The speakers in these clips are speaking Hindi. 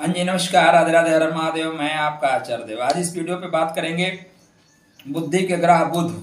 हाँ जी, नमस्कार, राधे राधे, हर महादेव। मैं आपका आचार्य देव। आज इस वीडियो पे बात करेंगे बुद्धि के ग्रह बुध,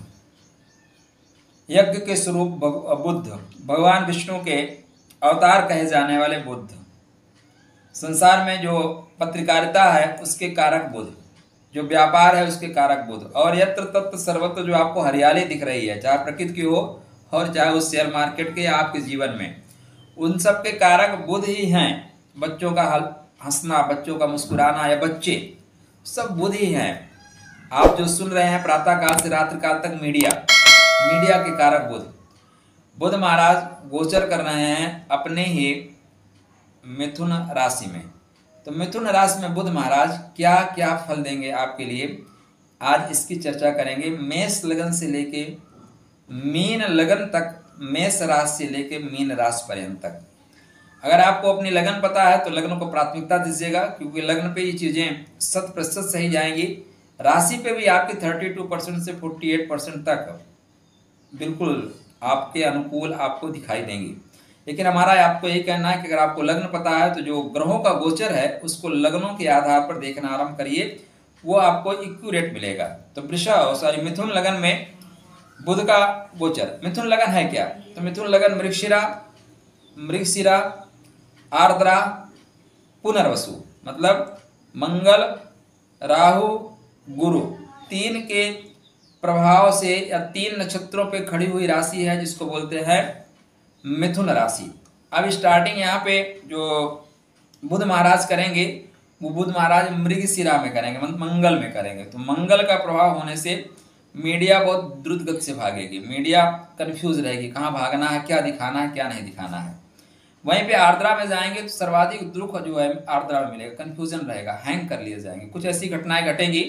यज्ञ के स्वरूप बुध, भगवान विष्णु के अवतार कहे जाने वाले बुध, संसार में जो पत्रकारिता है उसके कारक बुध, जो व्यापार है उसके कारक बुध, और यत्र तत्र सर्वत्र जो आपको हरियाली दिख रही है, चाहे प्रकृति की हो और चाहे उस शेयर मार्केट के या आपके जीवन में, उन सब के कारक बुध ही हैं। बच्चों का हंसना, बच्चों का मुस्कुराना या बच्चे, सब बुध ही हैं। आप जो सुन रहे हैं प्रातः काल से रात्रि काल तक, मीडिया के कारक बुध। बुध महाराज गोचर कर रहे हैं अपने ही मिथुन राशि में। तो मिथुन राशि में बुध महाराज क्या क्या फल देंगे आपके लिए, आज इसकी चर्चा करेंगे। मेष लगन से लेके मीन लगन तक, मेष राशि से लेके मीन राशि पर्यंत तक। अगर आपको अपनी लगन पता है तो लगन को प्राथमिकता दीजिएगा, क्योंकि लगन पे ये चीजें 100% सही जाएंगी। राशि पे भी आपकी 32% से 48% तक बिल्कुल आपके अनुकूल आपको दिखाई देंगी। लेकिन हमारा आपको यही कहना है कि अगर आपको लग्न पता है तो जो ग्रहों का गोचर है उसको लग्नों के आधार पर देखना आरंभ करिए, वो आपको एक्यूरेट मिलेगा। तो मिथुन लगन में बुध का गोचर। मिथुन लगन है क्या? तो मिथुन लगन मृगशिरा, आर्द्रा, पुनर्वसु, मतलब मंगल, राहु, गुरु, तीन के प्रभाव से या 3 नक्षत्रों पे खड़ी हुई राशि है जिसको बोलते हैं मिथुन राशि। अब स्टार्टिंग यहाँ पे जो बुध महाराज करेंगे वो बुध महाराज मृगशिरा में करेंगे, मंगल में करेंगे। तो मंगल का प्रभाव होने से मीडिया बहुत द्रुत गति से भागेगी, मीडिया कंफ्यूज रहेगी, कहाँ भागना है, क्या दिखाना है, क्या नहीं दिखाना है। वहीं पे आर्द्रा में जाएंगे तो सर्वाधिक दुख जो है आर्द्रा में मिलेगा, कंफ्यूजन रहेगा, हैंग कर लिए जाएंगे। कुछ ऐसी घटनाएं घटेंगी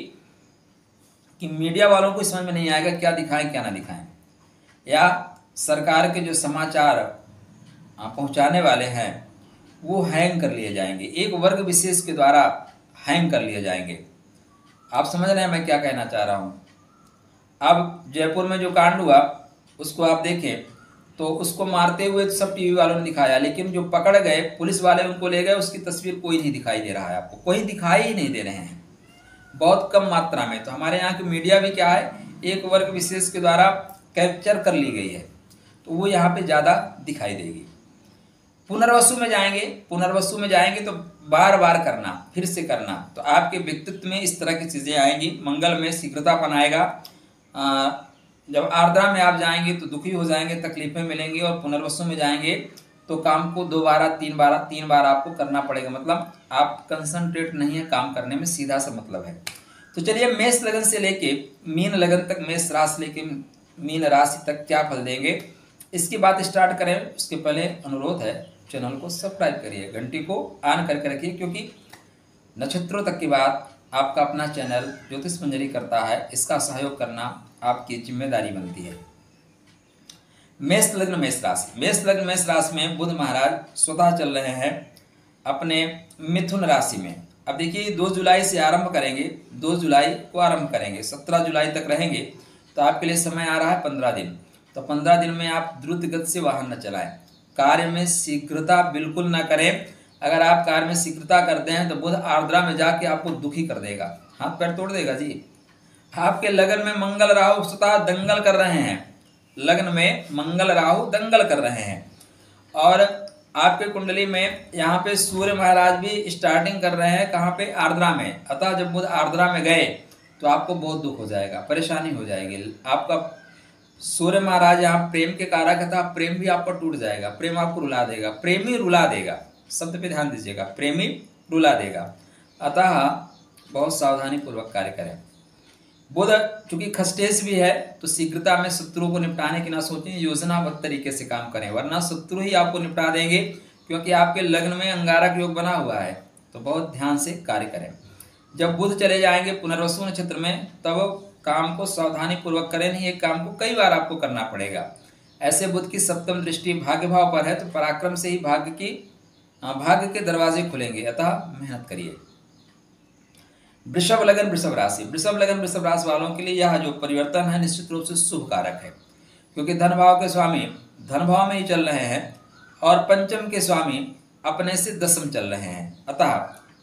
कि मीडिया वालों को समझ में नहीं आएगा क्या दिखाएं क्या ना दिखाएं, या सरकार के जो समाचार पहुंचाने वाले हैं वो हैंग कर लिए जाएंगे, एक वर्ग विशेष के द्वारा हैंग कर लिए जाएंगे। आप समझ रहे हैं मैं क्या कहना चाह रहा हूं। अब जयपुर में जो कांड हुआ उसको आप देखें तो उसको मारते हुए तो सब टीवी वालों ने दिखाया, लेकिन जो पकड़ गए पुलिस वाले उनको ले गए, उसकी तस्वीर कोई नहीं दिखाई दे रहा है, आपको कोई दिखाई ही नहीं दे रहे हैं, बहुत कम मात्रा में। तो हमारे यहाँ की मीडिया भी क्या है, एक वर्ग विशेष के द्वारा कैप्चर कर ली गई है, तो वो यहाँ पे ज्यादा दिखाई देगी। पुनर्वसु में जाएंगे तो बार बार करना, फिर से करना, तो आपके व्यक्तित्व में इस तरह की चीजें आएंगी। मंगल में शीघ्रतापन आएगा। जब आर्द्रा में आप जाएंगे तो दुखी हो जाएंगे, तकलीफें मिलेंगी, और पुनर्वसु में जाएंगे तो काम को 2 बार 3 बार आपको करना पड़ेगा, मतलब आप कंसंट्रेट नहीं है काम करने में, सीधा सा मतलब है। तो चलिए मेष लगन से लेके मीन लगन तक, मेष राशि लेके मीन राशि तक क्या फल देंगे इसकी बात स्टार्ट करें। उसके पहले अनुरोध है, चैनल को सब्सक्राइब करिए, घंटी को ऑन करके रखिए, क्योंकि नक्षत्रों तक की बात आपका अपना चैनल ज्योतिष मंजरी करता है, इसका सहयोग करना आपकी जिम्मेदारी बनती है। मेष लग्न मेष राशि में बुध महाराज स्वतः चल रहे हैं अपने मिथुन राशि में। अब देखिए 2 जुलाई से आरंभ करेंगे, 2 जुलाई को आरंभ करेंगे, 17 जुलाई तक रहेंगे। तो आपके लिए समय आ रहा है 15 दिन। तो 15 दिन में आप द्रुत गति से वाहन न चलाएं, कार्य में शीघ्रता बिल्कुल न करें। अगर आप कार्य में शीघ्रता करते हैं तो बुध आर्द्रा में जाके आपको दुखी कर देगा, हाथ पैर तोड़ देगा जी। आपके लगन में मंगल राहु स्वतः दंगल कर रहे हैं, लग्न में मंगल राहु दंगल कर रहे हैं, और आपके कुंडली में यहाँ पे सूर्य महाराज भी स्टार्टिंग कर रहे हैं, कहाँ पे, आर्द्रा में। अतः जब बुध आर्द्रा में गए तो आपको बहुत दुख हो जाएगा, परेशानी हो जाएगी। आपका सूर्य महाराज यहाँ प्रेम के कारक था, प्रेम भी आपका टूट जाएगा, प्रेम आपको रुला देगा, प्रेमी रुला देगा, शब्द पे ध्यान दीजिएगा, प्रेमी रुला देगा। अतः बहुत सावधानी पूर्वक कार्य करें। बुध चूंकि खस्टेश भी है तो शीघ्रता में शत्रुओं को निपटाने की ना सोचें, योजनाबद्ध तरीके से काम करें, वरना शत्रु ही आपको निपटा देंगे, क्योंकि आपके लग्न में अंगारक योग बना हुआ है। तो बहुत ध्यान से कार्य करें। जब बुध चले जाएंगे पुनर्वसु नक्षत्र में, तब काम को सावधानी पूर्वक करें, नहीं एक काम को कई बार आपको करना पड़ेगा। ऐसे बुध की सप्तम दृष्टि भाग्य भाव पर है, तो पराक्रम से ही भाग्य के दरवाजे खुलेंगे, अतः मेहनत करिए। वृषभ लगन वृषभ राशि वालों के लिए यह जो परिवर्तन है निश्चित रूप से शुभ कारक है, क्योंकि धन भाव के स्वामी धन भाव में ही चल रहे हैं, और पंचम के स्वामी अपने से दसम चल रहे हैं। अतः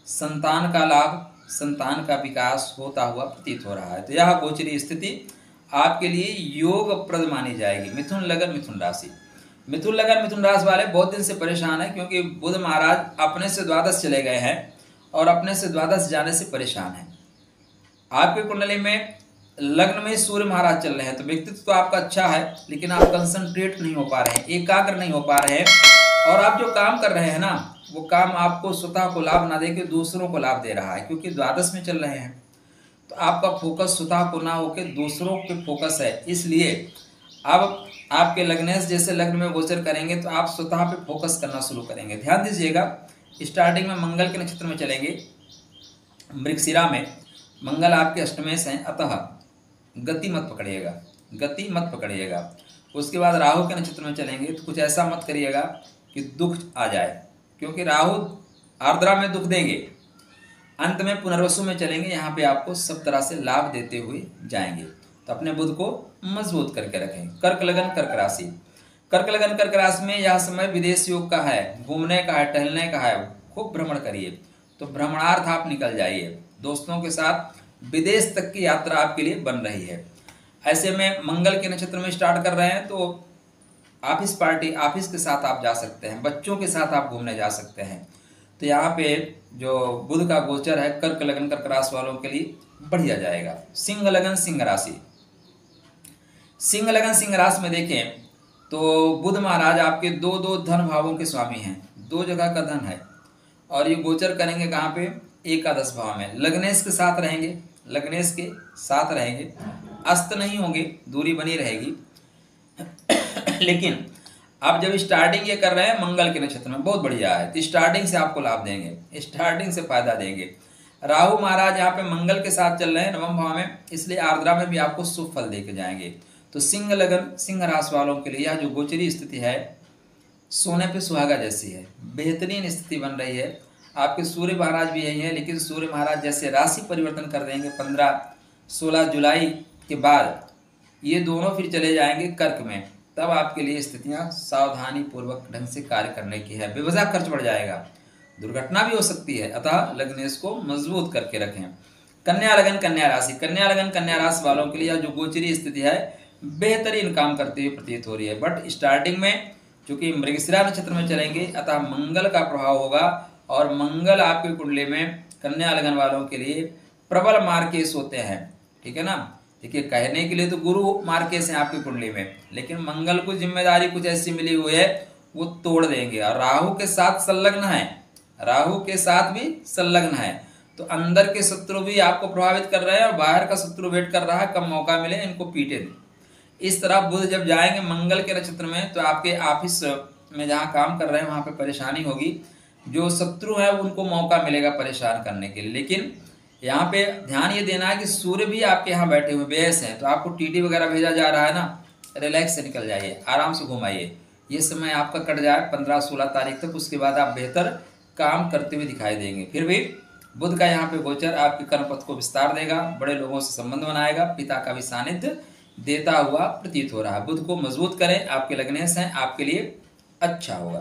संतान का लाभ, संतान का विकास होता हुआ प्रतीत हो रहा है। तो यह गोचरी स्थिति आपके लिए योगप्रद मानी जाएगी। मिथुन लगन मिथुन राशि, मिथुन लगन मिथुन राशि वाले बहुत दिन से परेशान है, क्योंकि बुध महाराज अपने से द्वादश चले गए हैं और अपने से द्वादश जाने से परेशान है। आपकी कुंडली में लग्न में सूर्य महाराज चल रहे हैं, तो व्यक्तित्व तो आपका अच्छा है, लेकिन आप कंसंट्रेट नहीं हो पा रहे हैं, एकाग्र नहीं हो पा रहे हैं, और आप जो काम कर रहे हैं ना, वो काम आपको स्वतः को लाभ ना देके दूसरों को लाभ दे रहा है, क्योंकि द्वादश में चल रहे हैं। तो आपका फोकस स्वतः को ना होकर दूसरों पे फोकस है। इसलिए अब आपके लग्नेश जैसे लग्न में गोचर करेंगे तो आप स्वतः पे फोकस करना शुरू करेंगे। ध्यान दीजिएगा, स्टार्टिंग में मंगल के नक्षत्र में चलेंगे, मृगशिरा में मंगल आपके अष्टमेश हैं, अतः गति मत पकड़िएगा, गति मत पकड़िएगा। उसके बाद राहु के नक्षत्र में चलेंगे तो कुछ ऐसा मत करिएगा कि दुख आ जाए, क्योंकि राहु आर्द्रा में दुख देंगे। अंत में पुनर्वसु में चलेंगे, यहाँ पे आपको सब तरह से लाभ देते हुए जाएंगे। तो अपने बुध को मजबूत करके रखें। कर्क लगन कर्क राशि, कर्क लगन कर्क राशि में यह समय विदेश योग का है, घूमने का है, टहलने का है, खूब भ्रमण करिए। तो भ्रमणार्थ आप निकल जाइए, दोस्तों के साथ विदेश तक की यात्रा आपके लिए बन रही है। ऐसे में मंगल के नक्षत्र में स्टार्ट कर रहे हैं तो ऑफिस पार्टी, ऑफिस के साथ आप जा सकते हैं, बच्चों के साथ आप घूमने जा सकते हैं। तो यहाँ पे जो बुध का गोचर है कर्क लगन कर्क राशि वालों के लिए बढ़िया जाएगा। सिंह लगन सिंह राशि, सिंह लगन सिंह राशि में देखें तो बुध महाराज आपके दो दो धन भावों के स्वामी हैं, दो जगह का धन है, और ये गोचर करेंगे कहाँ पे, एकादश भाव में। लग्नेश के साथ रहेंगे, लग्नेश के साथ रहेंगे, अस्त नहीं होंगे, दूरी बनी रहेगी। लेकिन आप जब स्टार्टिंग ये कर रहे हैं मंगल के नक्षत्र में, बहुत बढ़िया है, तो स्टार्टिंग से आपको लाभ देंगे, स्टार्टिंग से फायदा देंगे। राहु महाराज यहाँ पे मंगल के साथ चल रहे हैं नवम भाव में, इसलिए आर्द्रा में भी आपको शुभ फल देके जाएंगे। तो सिंह लगन सिंह राशि वालों के लिए यह जो गोचरी स्थिति है सोने पे सुहागा जैसी है, बेहतरीन स्थिति बन रही है। आपके सूर्य महाराज भी यही है, लेकिन सूर्य महाराज जैसे राशि परिवर्तन कर देंगे 15-16 जुलाई के बाद, ये दोनों फिर चले जाएंगे कर्क में, तब आपके लिए स्थितियां सावधानी पूर्वक ढंग से कार्य करने की है। बेवजह खर्च बढ़ जाएगा, दुर्घटना भी हो सकती है, अतः लग्नेश को मजबूत करके रखें। कन्या लगन कन्या राशि, कन्या लगन कन्या राशि वालों के लिए जो गोचरी स्थिति है बेहतरीन काम करते हुए प्रतीत हो रही है। बट स्टार्टिंग में चूंकि मृगशिरा नक्षत्र में चलेंगे, अतः मंगल का प्रभाव होगा, और मंगल आपके कुंडली में कन्या लगन वालों के लिए प्रबल मार्केश होते हैं, ठीक है ना। देखिए, कहने के लिए तो गुरु मार्केश है आपकी कुंडली में, लेकिन मंगल को जिम्मेदारी कुछ ऐसी मिली हुई है वो तोड़ देंगे। और राहु के साथ संलग्न है, राहु के साथ भी संलग्न है, तो अंदर के शत्रु भी आपको प्रभावित कर रहे हैं और बाहर का शत्रु वेट कर रहा है कब मौका मिले इनको पीटे दे। इस तरह बुध जब जाएंगे मंगल के नक्षत्र में, तो आपके ऑफिस में जहाँ काम कर रहे हैं वहाँ पे परेशानी होगी, जो शत्रु है उनको मौका मिलेगा परेशान करने के लिए। लेकिन यहाँ पे ध्यान ये देना है कि सूर्य भी आपके यहाँ बैठे हुए बेस हैं, तो आपको टीटी वगैरह भेजा जा रहा है ना, रिलैक्स से निकल जाइए, आराम से घुमाइए। ये समय आपका कट जाए 15-16 तारीख तक, उसके बाद आप बेहतर काम करते हुए दिखाई देंगे। फिर भी बुध का यहाँ पे गोचर आपके कर्मपथ को विस्तार देगा, बड़े लोगों से संबंध बनाएगा, पिता का भी सानिध्य देता हुआ प्रतीत हो रहा है। बुध को मजबूत करें, आपके लग्नेश हैं, आपके लिए अच्छा होगा।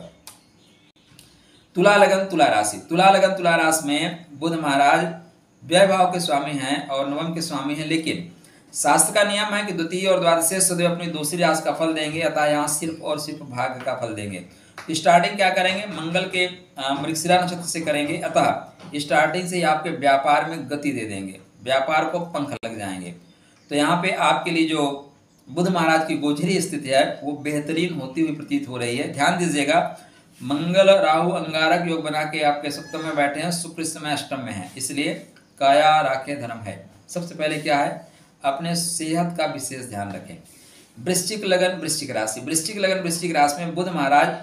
तुला लगन तुला राशि, तुला लगन तुला राशि में बुध महाराज व्यय भाव के स्वामी हैं और नवम के स्वामी हैं, लेकिन शास्त्र का नियम है कि द्वितीय और द्वादश सदैव अपनी दूसरी राशि का फल देंगे, अतः यहाँ सिर्फ और सिर्फ भाग्य का फल देंगे। स्टार्टिंग क्या करेंगे, मंगल के मृगशिरा नक्षत्र से करेंगे, अतः स्टार्टिंग से ही आपके व्यापार में गति दे देंगे, व्यापार को पंख लग जाएंगे। तो यहाँ पे आपके लिए जो बुध महाराज की गोचरी स्थिति है वो बेहतरीन होती हुई प्रतीत हो रही है। ध्यान दीजिएगा, मंगल राहु अंगारक योग बना के आपके सप्तम में बैठे हैं, शुक्र इस समय अष्टम में है, इसलिए काया राखे धर्म है। सबसे पहले क्या है, अपने सेहत का विशेष ध्यान रखें। वृश्चिक लगन वृश्चिक राशि, वृश्चिक लगन वृश्चिक राशि में बुध महाराज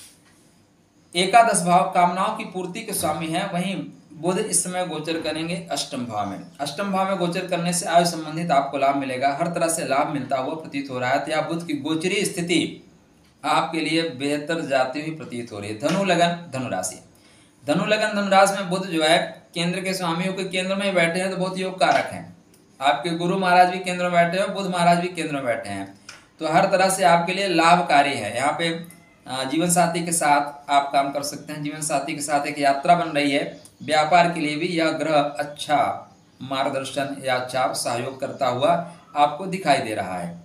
एकादश भाव कामनाओं की पूर्ति के स्वामी हैं, वहीं बुध इस समय गोचर करेंगे अष्टम भाव में। अष्टम भाव में गोचर करने से आयु संबंधित आपको लाभ मिलेगा, हर तरह से लाभ मिलता हुआ प्रतीत हो रहा है। तो यह बुध की गोचरी स्थिति आपके लिए बेहतर जाती हुई प्रतीत हो रही है। धनु लगन धनु राशि, धनु लगन धनु राशि में बुध जो है केंद्र के स्वामियों के केंद्र में बैठे हैं, तो बहुत योग कारक हैं। आपके गुरु महाराज भी केंद्र में बैठे हैं, बुध महाराज भी केंद्र में बैठे हैं, तो हर तरह से आपके लिए लाभकारी है। यहाँ पे जीवन साथी के साथ आप काम कर सकते हैं। जीवन साथी के साथ एक यात्रा बन रही है। व्यापार के लिए भी यह ग्रह अच्छा मार्गदर्शन या अच्छा सहयोग करता हुआ आपको दिखाई दे रहा है।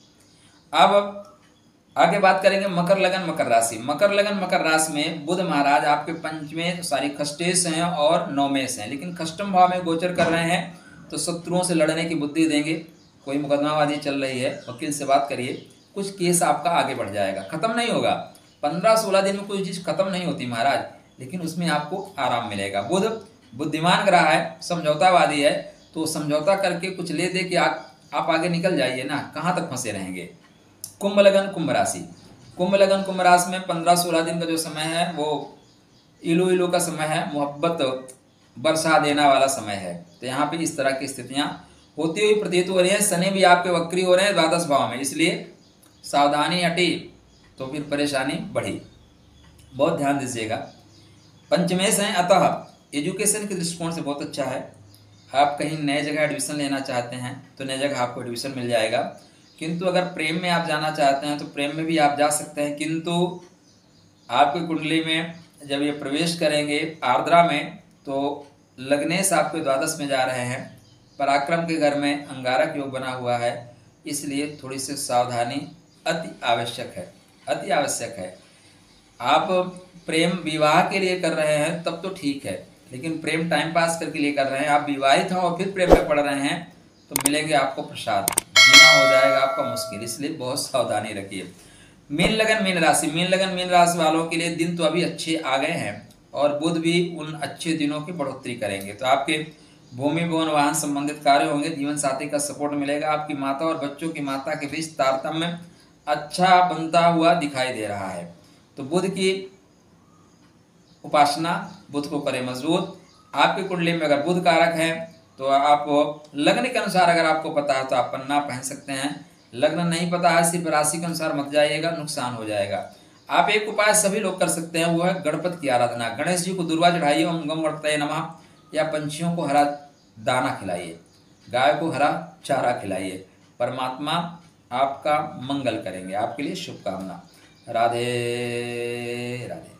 अब आगे बात करेंगे मकर लगन मकर राशि। मकर लगन मकर राशि में बुध महाराज आपके पंचमें खष्टेश हैं और नौमेश हैं, लेकिन खष्टम भाव में गोचर कर रहे हैं, तो शत्रुओं से लड़ने की बुद्धि देंगे। कोई मुकदमाबाजी चल रही है, वकील से बात करिए, कुछ केस आपका आगे बढ़ जाएगा, खत्म नहीं होगा। 15-16 दिन में कोई चीज़ खत्म नहीं होती महाराज, लेकिन उसमें आपको आराम मिलेगा। बुध बुद्धिमान ग्रह है, समझौतावादी है, तो समझौता करके कुछ ले दे के आप आगे निकल जाइए ना, कहाँ तक फंसे रहेंगे। कुंभ लगन कुंभ राशि। कुंभ लगन कुंभ राशि में 15-16 दिन का जो समय है वो इलू इलू का समय है, मोहब्बत बरसा देने वाला समय है। तो यहाँ पे इस तरह की स्थितियाँ होती हुई प्रतीत हो रही है। शनि भी आपके वक्री हो रहे हैं द्वादश भाव में, इसलिए सावधानी हटी तो फिर परेशानी बढ़ी, बहुत ध्यान दीजिएगा। पंचमेश हैं, अतः एजुकेशन के दृष्टिकोण से बहुत अच्छा है। आप कहीं नए जगह एडमिशन लेना चाहते हैं तो नई जगह आपको एडमिशन मिल जाएगा। किंतु अगर प्रेम में आप जाना चाहते हैं तो प्रेम में भी आप जा सकते हैं, किंतु आपकी कुंडली में जब ये प्रवेश करेंगे आर्द्रा में तो लग्नेश आपके द्वादश में जा रहे हैं, पराक्रम के घर में अंगारक योग बना हुआ है, इसलिए थोड़ी सी सावधानी अति आवश्यक है, अति आवश्यक है। आप प्रेम विवाह के लिए कर रहे हैं तब तो ठीक है, लेकिन प्रेम टाइम पास करके लिए कर रहे हैं, आप विवाहित हैं और फिर प्रेम में पड़ रहे हैं तो मिलेंगे आपको प्रसाद, जीना हो जाएगा आपका मुश्किल, इसलिए बहुत सावधानी रखिए। मीन लगन मीन राशि। मीन लगन मीन राशि वालों के लिए दिन तो अभी अच्छे आ गए हैं और बुध भी उन अच्छे दिनों की बढ़ोतरी करेंगे, तो आपके भूमि भवन वाहन संबंधित कार्य होंगे। जीवन साथी का सपोर्ट मिलेगा। आपकी माता और बच्चों की माता के बीच तारतम्य अच्छा बनता हुआ दिखाई दे रहा है। तो बुध की उपासना, बुध को करें मजबूत। आपकी कुंडली में अगर बुध कारक है तो आप लग्न के अनुसार अगर आपको पता है तो आप पन्ना पहन सकते हैं। लग्न नहीं पता है, सिर्फ राशि के अनुसार मत जाइएगा, नुकसान हो जाएगा। आप एक उपाय सभी लोग कर सकते हैं, वो है गणपति की आराधना। गणेश जी को दुर्वा चढ़ाइए, ओम गम गणपतये नमः, या पंछियों को हरा दाना खिलाइए, गाय को हरा चारा खिलाइए। परमात्मा आपका मंगल करेंगे। आपके लिए शुभकामना। राधे राधे।